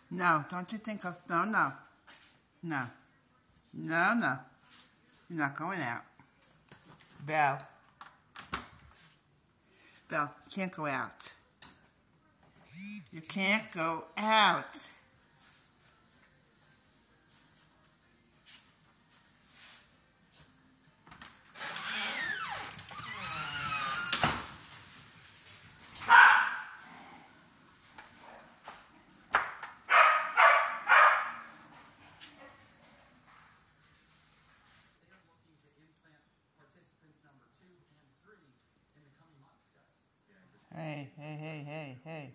No, don't you think of, no, no. No. No, no. You're not going out. Belle. Belle, you can't go out. You can't go out. Hey, hey, hey, hey, hey.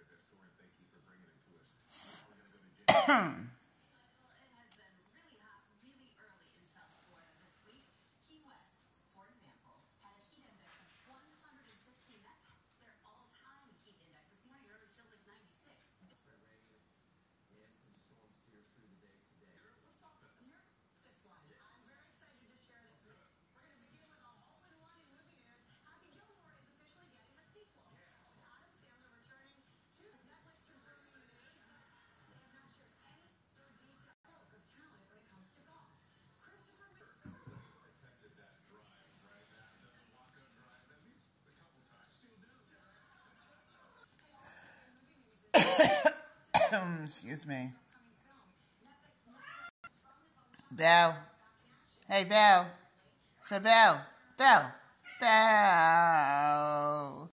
Excuse me. Belle. Hey, Belle. Say Belle. Belle. Belle.